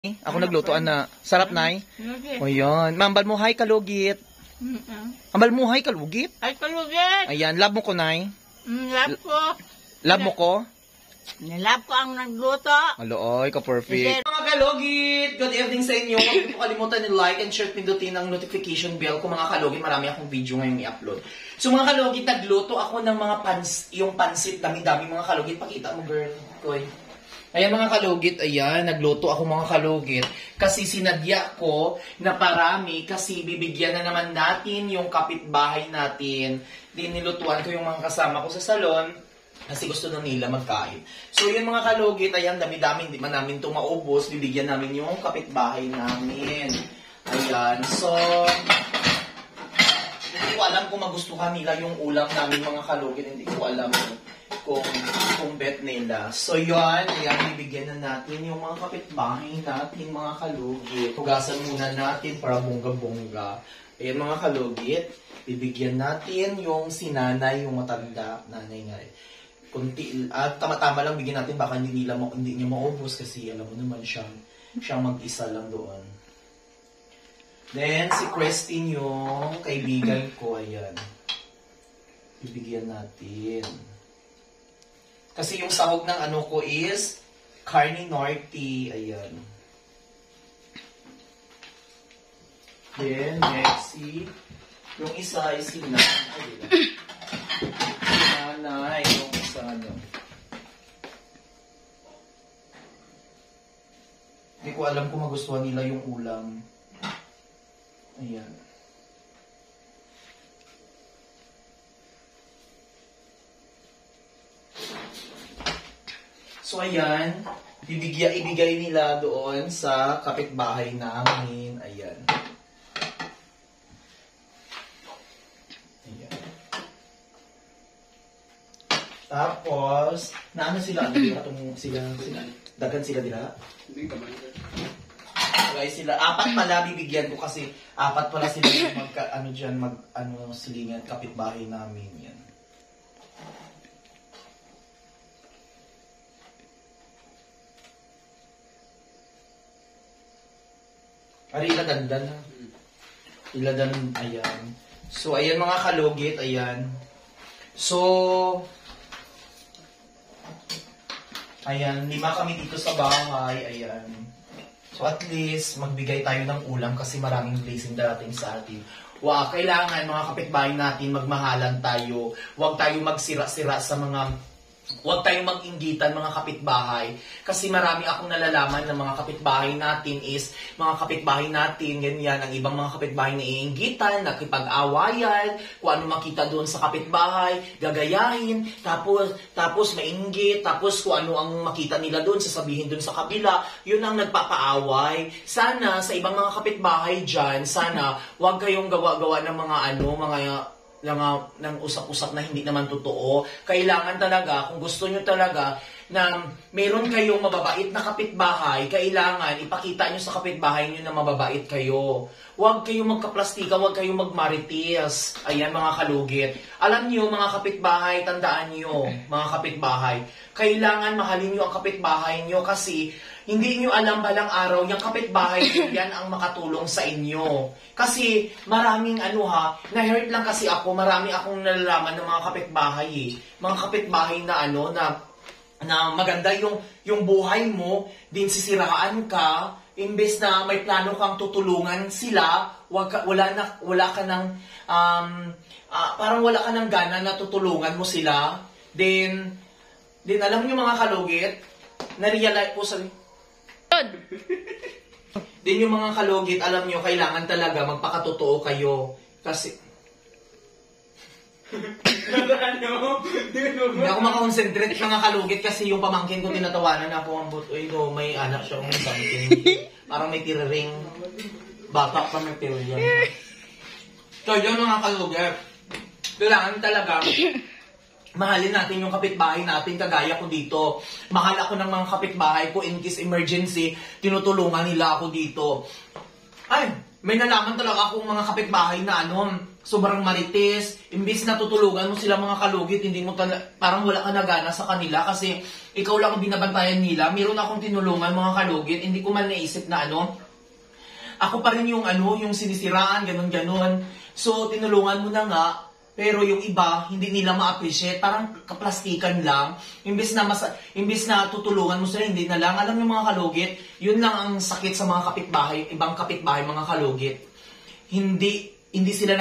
Ako naglutoan na. Sarap, Nay. Kalugit. O yan. Mambal mo, hi, kalugit. Mambal mo, hi, kalugit. Ay, kalugit. Ayan, love mo ko, Nay. Love ko. Love mo ko? Nilab ko ang nagluto. Aloy, ka-perfect. Mga kalugit, good evening sa inyo. Huwag niyo po kalimutan i-like and share, pindutin ang notification bell. Kung mga kalugit, marami akong video ngayon i-upload. So mga kalugit, nagluto ako ng mga yung pansit. Dami-dami mga kalugit. Pakita mo, girl. Koy. Ayan mga kalugit, ayan, nagluto ako mga kalugit. Kasi sinadya ko na parami kasi bibigyan na naman natin yung kapitbahay natin. Nilutuan ko yung mga kasama ko sa salon kasi gusto na nila magkain. So yun mga kalugit, ayan, dami-dami, hindi man namin ito maubos. Bibigyan namin yung kapitbahay namin. Ayan, so hindi ko alam kung magustuhan nila yung ulam namin mga kalugit. Hindi ko alam kung bet nila. So yun, ayan, bibigyan na natin yung mga kapitbahay natin, mga kalugit. Hugasan muna natin para bongga-bongga. Ayan mga kalugit, bibigyan natin yung sinanay, yung matanda, nanay nga eh. Kunti, at tama-tama lang bigyan natin, baka hindi niya maubos kasi alam mo naman siyang mag-isa lang doon. Then, si Christine yung kaibigan ko, ayan. Bibigyan natin. Kasi yung sahog ng ano ko is Carne Norte. Ayan. Then, next, yung isa is si Nanay. Nanay, yung isa ano. Hindi ko alam kung magustuhan nila yung ulam. Ayan. So, ayan, ibigay nila doon sa kapitbahay namin. Ayan. Ayan. Tapos, naano sila? Dagan sila nila? Hindi ka man. Okay, sila. Apat pala bibigyan ko kasi apat pala sila silingan kapitbahay namin. Yan. Ari, iladandan na. Iladan, ayan. So, ayan mga kalugit, ayan. So, ayan, 5 kami dito sa bahay, ayan. So, at least, magbigay tayo ng ulam kasi maraming blessing darating sa atin. Kailangan mga kapitbahay natin, magmahalan tayo. Huwag tayo magsira-sira sa huwag tayong mag-inggitan mga kapitbahay. Kasi marami akong nalalaman ng mga kapitbahay natin is, mga kapitbahay natin, ganyan, ang ibang mga kapitbahay na iinggitan, nakipag-awayan, kung ano makita doon sa kapitbahay, gagayahin, tapos mainggit, tapos kung ano ang makita nila doon, sasabihin doon sa kabila, yun ang nagpapaaway. Sana, sa ibang mga kapitbahay dyan, sana, huwag kayong gawa-gawa ng ng usap-usap na hindi naman totoo. Kailangan talaga, kung gusto nyo talaga na meron kayong mababait na kapitbahay, kailangan ipakita nyo sa kapitbahay nyo na mababait kayo. Huwag kayong magkaplastika, huwag kayong magmarites. Ayan mga kalugit. Alam nyo mga kapitbahay, tandaan nyo mga kapitbahay, kailangan mahalin nyo ang kapitbahay nyo kasi hindi nyo alam balang araw, yung kapitbahay nyo, yan ang makatulong sa inyo. Kasi maraming na-hurt lang kasi ako, marami akong nalalaman ng mga kapitbahay eh. Mga kapitbahay na na maganda yung buhay mo, din sisiraan ka, imbes na may plano kang tutulungan sila, wala ka ng, parang wala ka ng gana na tutulungan mo sila. Then alam niyo mga kalugit, na-realize po din yung mga kalugit, alam nyo, kailangan talaga magpakatotoo kayo. Kasi hindi ako makakonsentrate mga kalugit kasi yung pamangkin ko tinatawanan ako ang may anak siya kung something. Parang may tiriring. Bata pa may tiriring. So yun mga kalugit, kailangan talaga mahalin natin yung kapitbahay natin, kagaya ko dito. Mahal ako ng mga kapitbahay ko in case emergency, tinutulungan nila ako dito. Ay, may nalaman talaga akong mga kapitbahay na sobrang marites. Imbis na tutulungan mo sila mga kalugit, hindi mo parang wala ka nagana sa kanila kasi ikaw lang ang binabantayan nila. Meron akong tinulungan mga kalugit, hindi ko man naisip na ako pa rin yung yung sinisiraan, ganun-ganun. So, tinulungan mo na nga, pero yung iba, hindi nila ma-appreciate. Parang kaplastikan lang. Imbis na tutulungan mo sila, hindi na lang. Alam niyo mga kalugit, yun lang ang sakit sa mga kapitbahay, ibang kapitbahay mga kalugit. Hindi sila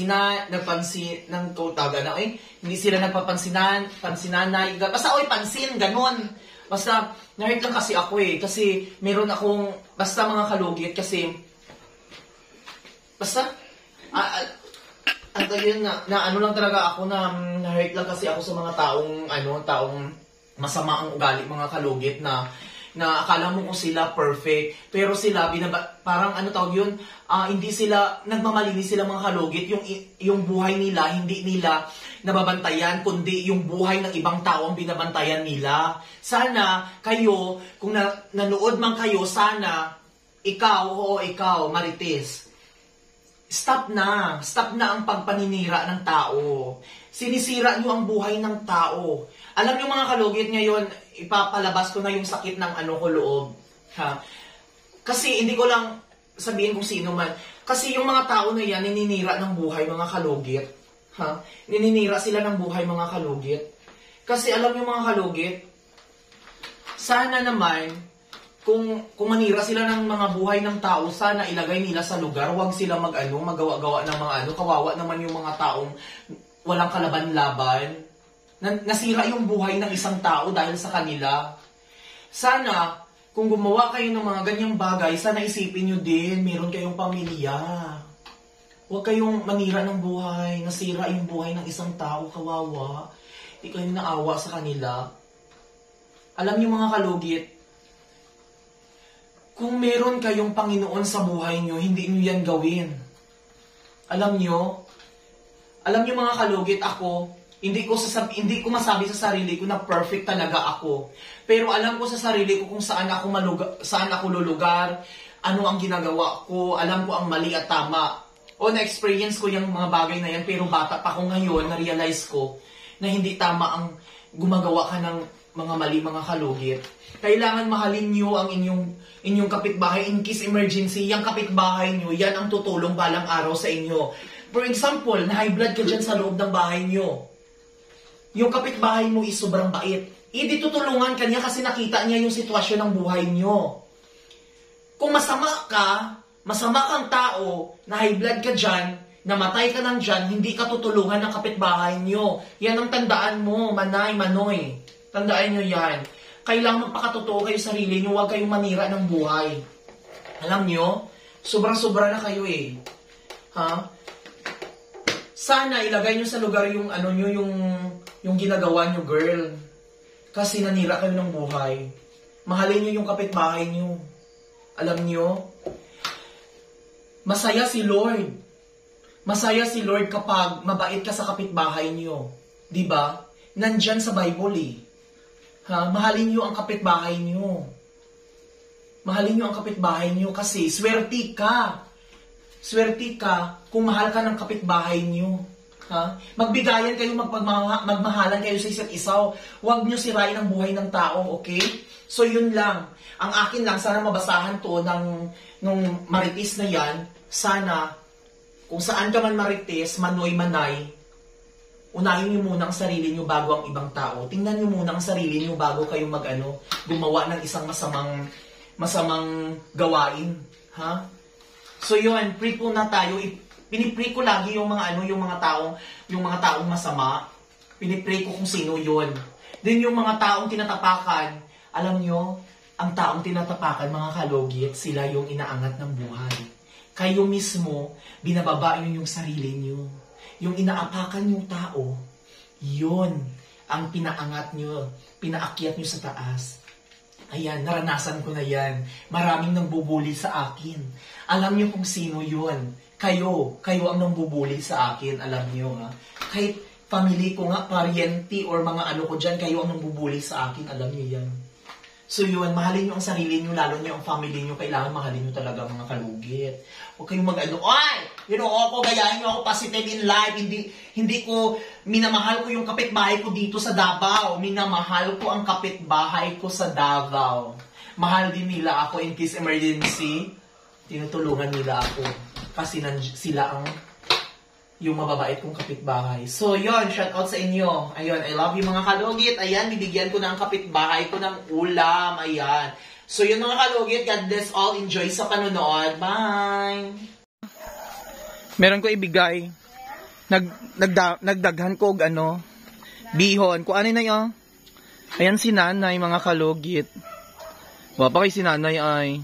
hindi sila pansinanay, basta pansin, ganun. Basta, na-hurt lang kasi ako kasi meron akong, basta mga kalugit, kasi, basta, lang talaga ako na-hurt lang kasi ako sa mga taong masama ang ugali, mga kalugit na akala mo kung sila perfect, pero sila parang hindi sila nagmamalinis sila mga kalugit, yung buhay nila hindi nila nababantayan, kundi yung buhay ng ibang tao ang binabantayan nila. Sana kayo, kung nanood man kayo, sana ikaw Marites, stop na ang pagpaninira ng tao. Sinisira nyo ang buhay ng tao. Alam nyo mga kalugit, ngayon, ipapalabas ko na yung sakit ng ko loob. Ha? Kasi hindi ko lang sabihin kung sino man. Kasi yung mga tao na yan, nininira ng buhay mga kalugit. Ha? Nininira sila ng buhay mga kalugit. Kasi alam nyo mga kalugit, sana naman, kung manira sila ng mga buhay ng tao, sana ilagay nila sa lugar. Huwag sila magawa-gawa ng mga kawawa naman yung mga taong walang kalaban-laban. Nasira yung buhay ng isang tao dahil sa kanila. Sana, kung gumawa kayo ng mga ganyang bagay, sana isipin nyo din, meron kayong pamilya. Huwag kayong manira ng buhay, nasira yung buhay ng isang tao, kawawa. Hindi kayo naawa sa kanila. Alam nyo mga kalugit, kung meron kayong Panginoon sa buhay nyo, hindi nyo yan gawin. Alam nyo mga kalugit, ako, hindi ko masabi sa sarili ko na perfect talaga ako. Pero alam ko sa sarili ko kung saan ako lulugar, ano ang ginagawa ko, alam ko ang mali at tama. Na-experience ko yung mga bagay na yan, pero bata pa ko ngayon, na-realize ko na hindi tama ang gumagawa ka ng mga mali, mga kalugit. Kailangan mahalin nyo ang inyong kapitbahay in case emergency. Yung kapitbahay nyo, yan ang tutulong balang araw sa inyo. For example, na-high blood ka dyan sa loob ng bahay nyo. Yung kapitbahay mo is sobrang bait. Di tutulungan ka niya kasi nakita niya yung sitwasyon ng buhay nyo. Kung masama kang tao, na high blood ka dyan, namatay ka lang dyan, hindi ka tutulungan ng kapitbahay nyo. Yan ang tandaan mo, manoy. Tandaan nyo yan. Kailangan magpakatotoo kayo sa sarili nyo, huwag kayong manira ng buhay. Alam nyo, sobrang-sobra na kayo Ha? Sana ilagay nyo sa lugar yung yung ginagawa nyo, girl. Kasi nanira kayo ng buhay. Mahalin nyo yung kapitbahay nyo. Alam nyo, masaya si Lord. Masaya si Lord kapag mabait ka sa kapitbahay nyo. Diba? Nandyan sa Bible Ha? Mahalin nyo ang kapitbahay nyo. Mahalin nyo ang kapitbahay nyo kasi swerte ka. Swerte ka kung mahal ka ng kapitbahay nyo. Ha? Magbigayan kayo, magmahalan kayo sa isa't isa. Huwag nyo sirain ang buhay ng tao, okay? So yun lang. Ang akin lang, sana mabasahan to nung marites na yan. Sana, kung saan ka man marites, manoy-manay, unahin nyo muna ang sarili nyo bago ang ibang tao. Tingnan nyo muna ang sarili nyo bago kayo gumawa ng isang masamang gawain. Ha? So yun, pray po na tayo. Pinipray ko lagi yung mga taong masama. Pinipray ko kung sino yun. Then yung mga taong tinatapakan, alam nyo, ang taong tinatapakan, mga kalugit, sila yung inaangat ng buhay. Kayo mismo, binababa nyo yung sarili nyo. Yung inaapakan yung tao, yun ang pinaangat nyo, pinaakyat nyo sa taas. Ayan, naranasan ko na yan. Maraming nangbubuli sa akin. Alam niyo kung sino yun. Kayo ang nangbubuli sa akin. Alam niyo ha. Kahit family ko nga, pariente or mga ko dyan, kayo ang nangbubuli sa akin. Alam niyo yan. So yun, mahalin nyo ang sarili nyo, lalo nyo ang family nyo. Kailangan mahalin nyo talaga mga kalugit. Huwag kayong mag-ano, ay! Ako, gayahin nyo ako positive in life. Hindi ko, minamahal ko yung kapitbahay ko dito sa Davao. Minamahal ko ang kapitbahay ko sa Davao. Mahal din nila ako in case emergency. Tinutulungan nila ako. Kasi sila ang yung mababait kong kapitbahay. So, yun, shout out sa inyo. Ayun, I love you mga kalugit. Ayan, bibigyan ko ng kapitbahay ko ng ulam. Ayan. So, yun mga kalugit, God bless all. Enjoy sa panonood. Bye! Meron ko ibigay. Nagdaghan ko bihon. Kung ano na yun? Ayan si nanay, mga kalugit. Wapa kay si nanay ay.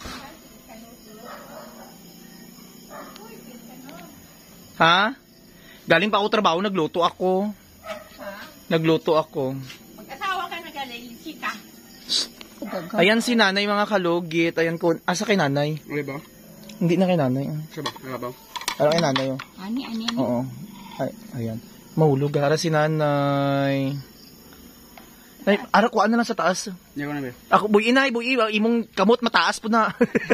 Ha? Galing pa ako trabaho, nagluto ako. Nagluto ako. Mag-asawa ka na galing, sika. Ayan si nanay, mga kalugit. Ayan ko. Asa kay nanay? Ano ba? Hindi na kay nanay. Siya ba? Ano ba? Ano kay nanay? Oh. Ani. Oo. Ay, ayan. Mahulog. Ara si nanay. Ay, ara ko ano lang sa taas. Hindi ko na ba? Ako, buy, imong kamot mataas po na.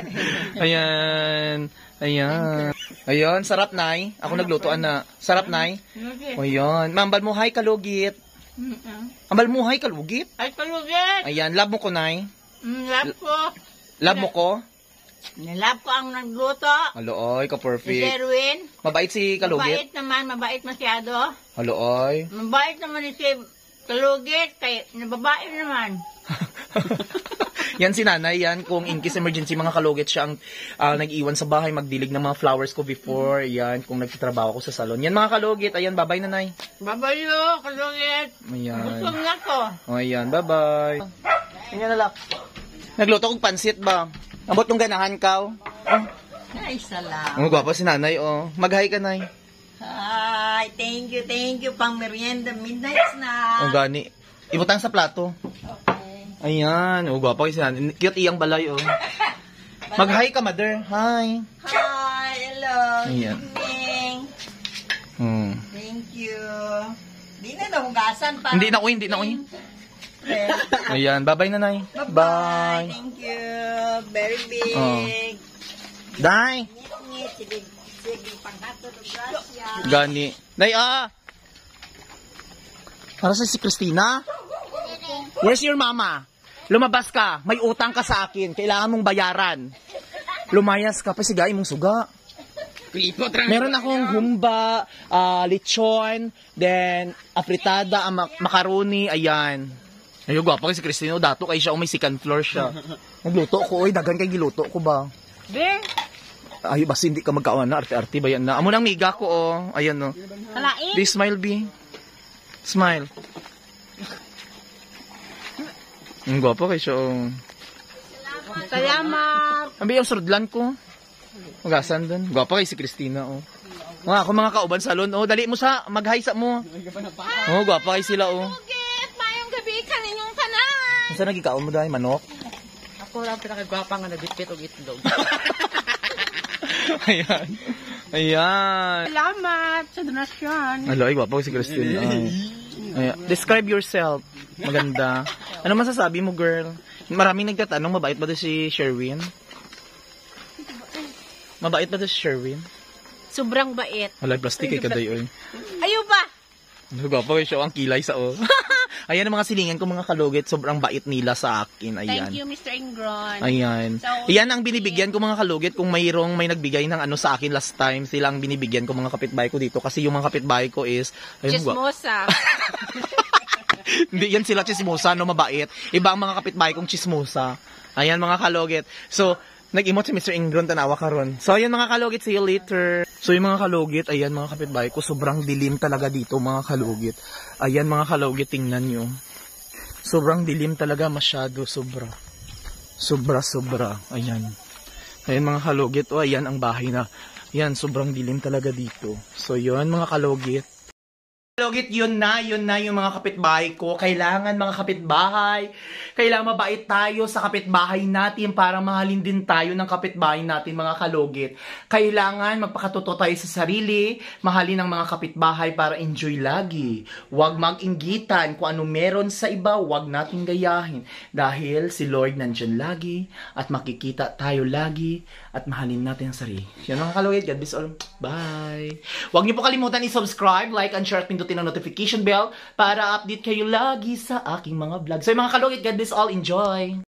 Ayan. Ayan. Ayan, sarap, nay. Ako naglutoan na. Sarap, nay. Ayan. Mambal mo, hi, kalugit. Ambal mo, hi, kalugit. Ay, kalugit. Ayan, love mo ko, nay. Love ko. Love mo ko? Nilab ko ang nagluto. Haloy, ka Si perfect. Sherwin. Mabait si kalugit? Mabait naman, mabait masyado. Haloy. Mabait naman si kalugit, kay nababae naman. Yan si nanay, yan. Kung in case emergency, mga kalugit siya ang nag-iwan sa bahay, magdilig ng mga flowers ko before. Yan, kung nagtitrabaho ko sa salon. Yan mga kalugit. Ayan, bye-bye nanay. Babayo, kalugit. Ayan. Gutom na ko. Ayan, bye-bye. Ayan na lang. Nagluto kong pansit ba? Ambot nung ganahan ka. Oh. Ay, salamat. Ang gwapo si nanay, oh. Mag-hi ka, nay. Hi, thank you. Pang merienda, midnight Oh, na. gani. Ibutang sa plato. Okay. Ayan, oh, gwapo si nanay. Cute iyang balay, oh. Mag-hi ka, mother. Hi. Hi, hello. Ayan. Evening. Thank you. Di na nahugasan pa. Hindi na, uy. Ayan, bye-bye, nanay. Bye. Thank you. Very big. Oh. Day. Ngit. Sige, pangkato ng grasya. Gani. Nay, para sa si Christina? Where's your mama? Lumabas ka. May utang ka sa akin. Kailangan mong bayaran. Lumayas ka pa, sigay mong suga. Meron akong humba, lechon, then apritada, macaroni, ayan. Ayun, gwapo kay si Christina. Dato kay siya, may second floor siya. Nagluto ko, dagan kay giluto ko ba? Be? Ay, basta hindi ka magkaawan na, arte-arte ba yan na? Amo nang miga ko, oh. Ayan, no. Kalain? Be, smile, be. Smile. Ang gwapo kay siya, oh. Salamat. Ang yung surdlan ko. Magasan dun. Gwapo kay si Christina, oh. Ako mga kauban salon, oh. Dali mo sa, mag-hi sa mo. Oh, gwapo kay sila, oh. Get, mayong gabi ka ninyong kanan. Saan nagikaon mo dahil? Manok? Ako lang pinakagwapa nga nagitpit o itlog. Ayan. Ayan. Salamat sa donasyon. Alo, ay, gwapo si Christine. Ay. Ayan. Describe yourself. Maganda. Ano masasabi mo, girl? Maraming nagtatanong, mabait ba doon si Sherwin? Mabait ba doon si Sherwin? Sobrang bait. Wala, plastic kay kaday, oy. Ayo ba? Gwapo siya ang kilay sa o. Ayan ang mga silingan ko, mga kalugit. Sobrang bait nila sa akin. Ayan. Thank you, Mr. Ingron. Ayan. So, Ayan ang binibigyan ko, mga kalugit. Kung may nagbigay ng ano sa akin last time, sila ang binibigyan ko, mga kapitbahay ko dito. Kasi yung mga kapitbahay ko is... Ayun, Chismosa. Hindi yan sila chismosa, no, mabait. Iba ang mga kapitbahay kong chismosa. Ayan, mga kalugit. So, nag-emote si Mr. Ingron, tanawa ka ron. So, ayan mga kalugit, see you later. So, yung mga kalugit, ayan mga kapitbahay ko, sobrang dilim talaga dito, mga kalugit. Ayan mga kalugit, tingnan nyo. Sobrang dilim talaga, masyado, sobra. Sobra. Ayan. Ayan mga kalugit, o ayan ang bahay na. Ayan, sobrang dilim talaga dito. So, yun mga kalugit. Logit, yun na yung mga kapitbahay ko. Kailangan mga kapitbahay, kailangan mabait tayo sa kapitbahay natin para mahalin din tayo ng kapitbahay natin mga kalugit. Kailangan magpakatotoo tayo sa sarili, mahalin ang mga kapitbahay para enjoy lagi. Huwag mag-inggitan kung ano meron sa iba, huwag nating gayahin. Dahil si Lord nandyan lagi at makikita tayo lagi at mahalin natin ang sarili. Yan mga kalugit, God bless all. Bye! Huwag niyo po kalimutan i-subscribe, like, and share at pindutin ang notification bell para update kayo lagi sa aking mga vlog. So mga kalugit, God bless all. Enjoy!